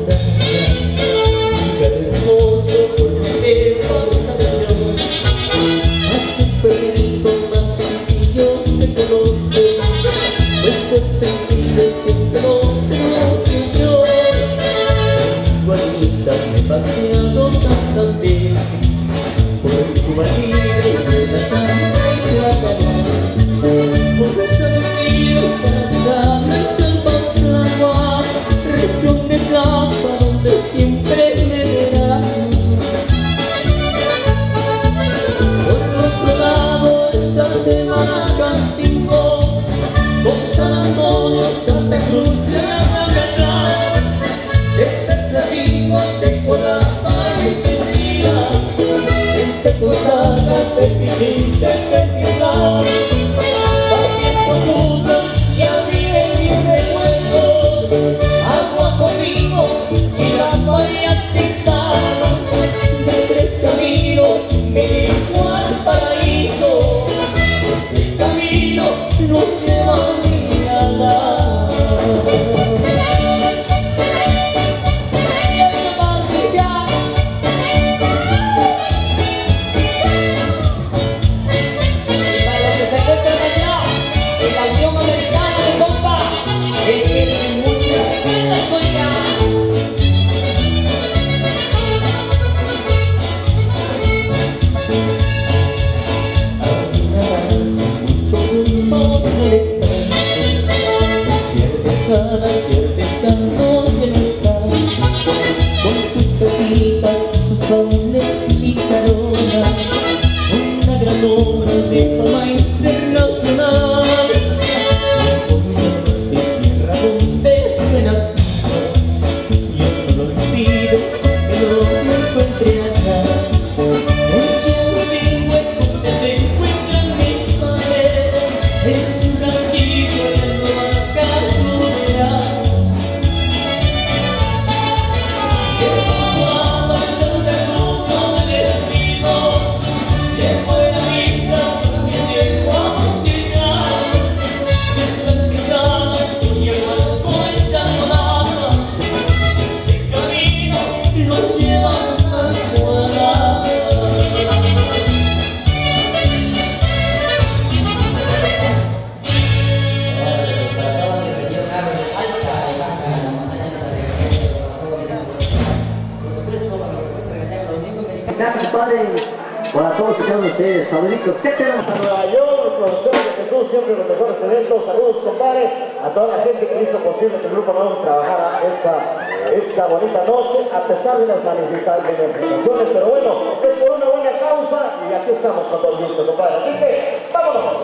Para todos y cada uno de ustedes, saluditos. ¿Qué tenemos? A Nueva York, profesores de Jesús, siempre los mejores eventos. Saludos, compadre, a toda la gente que hizo posible que el Grupo Nuevo trabajara esa bonita noche, a pesar de las manifestaciones. Pero bueno, es por una buena causa y aquí estamos con todo gusto, compadre. Así que, vámonos.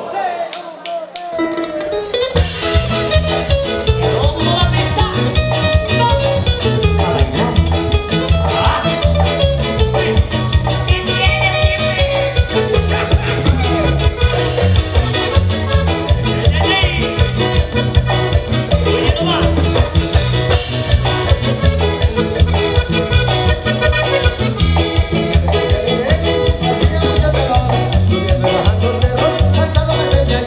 Cansado me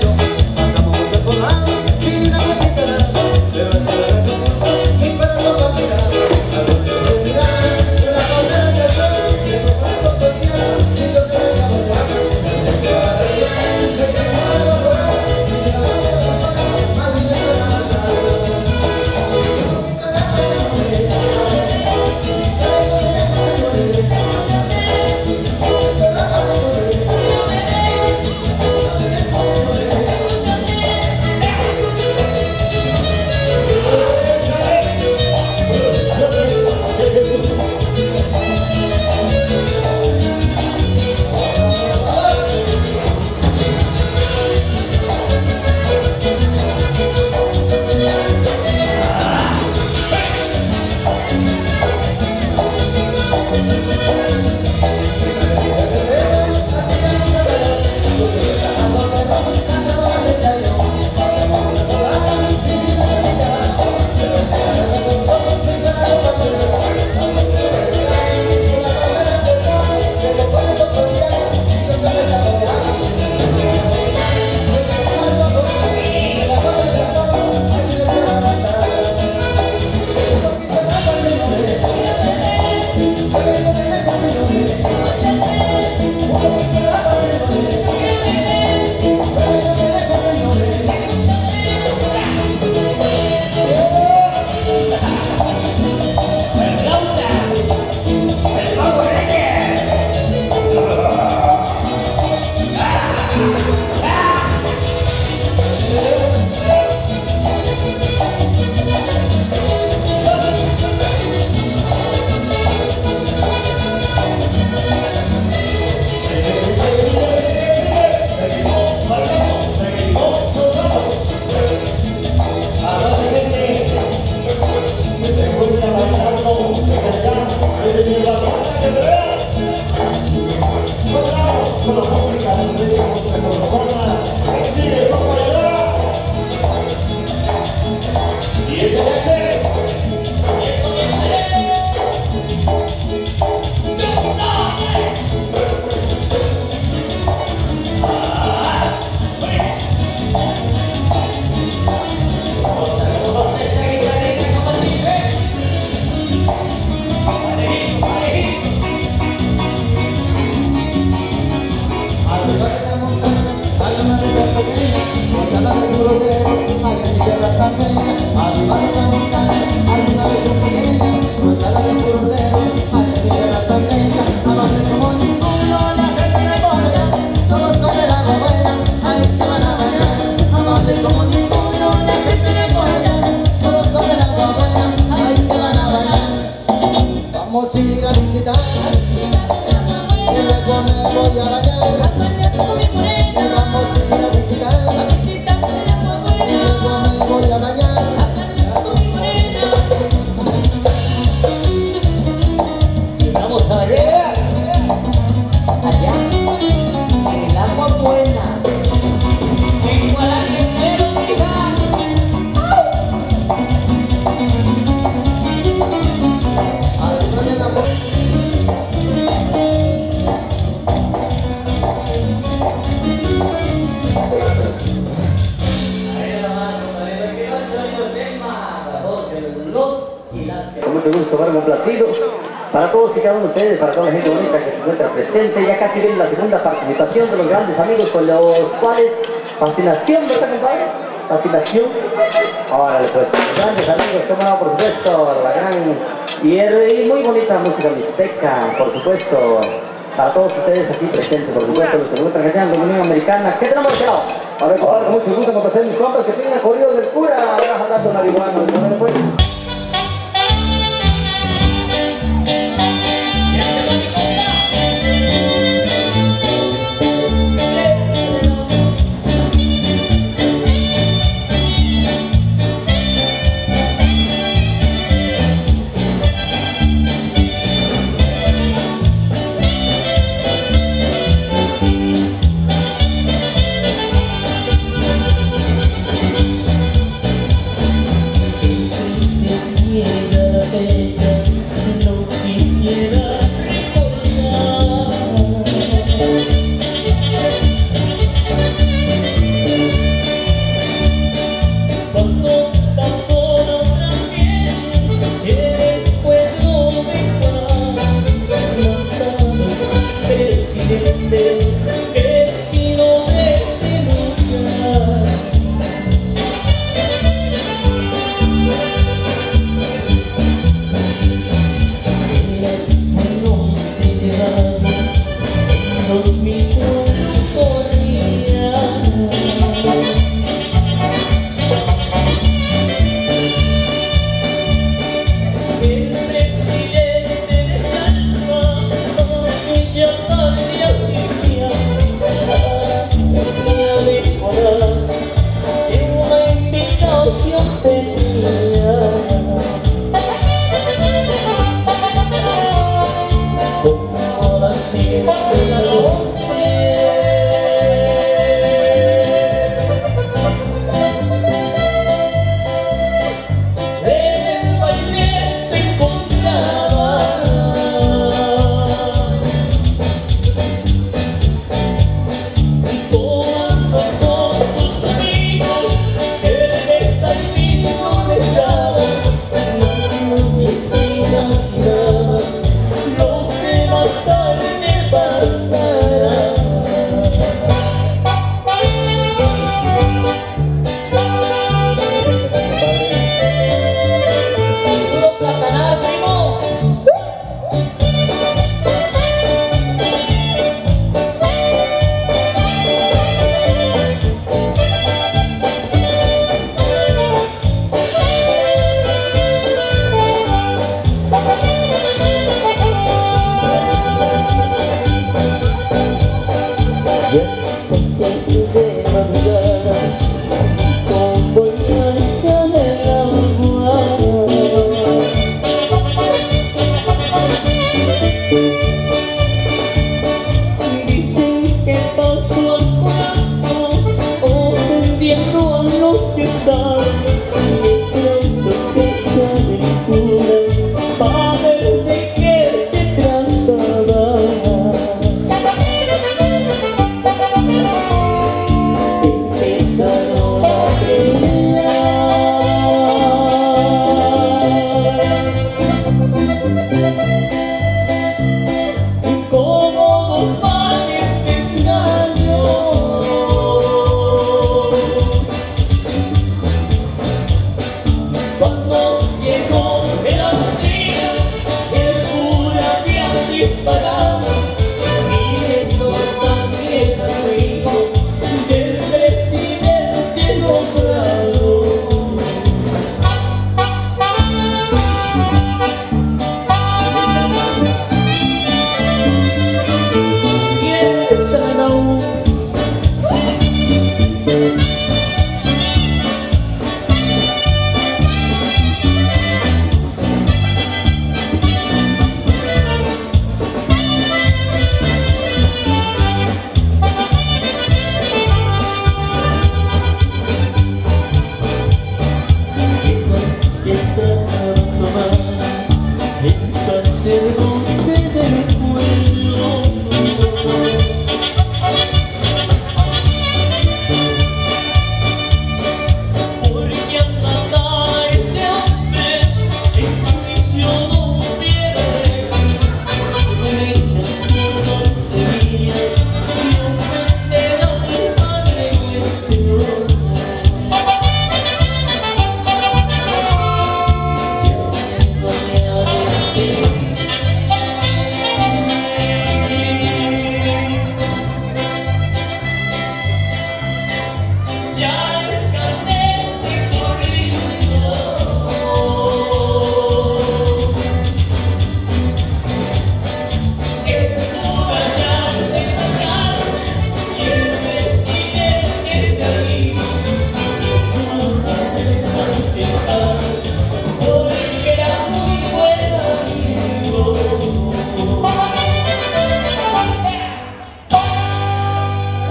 mucho gusto, verme complacido. Para todos y cada uno de ustedes, para toda la gente bonita que se encuentra presente, ya casi viene la segunda participación de los grandes amigos con los cuales Fascinación, ¿no te acompaña? Fascinación. Órale, pues, grandes amigos, como por supuesto, la gran y muy bonita música mixteca, por supuesto. Para todos ustedes aquí presentes, por supuesto, los que me están cantando, la Unión Americana. ¿Qué tenemos, Chao? A ver, con mucho gusto me pasé mis compas que tienen corrido del cura, ahora jalando marihuana. A ver, pues.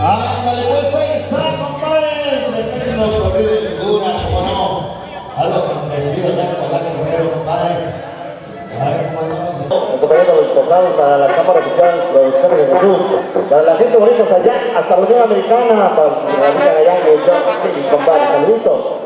Ándale, pues ahí está, compadre. Tremendo corrido de figura, como no. Algo bastecido ya con la Guerrero, compadre. A ver cómo andamos. Acompañando los pesados para la cámara oficial, producciones de Jesús. Para la gente bonita allá, hasta la Unión Americana, para los que radican allá en el John City, compadre. Saluditos.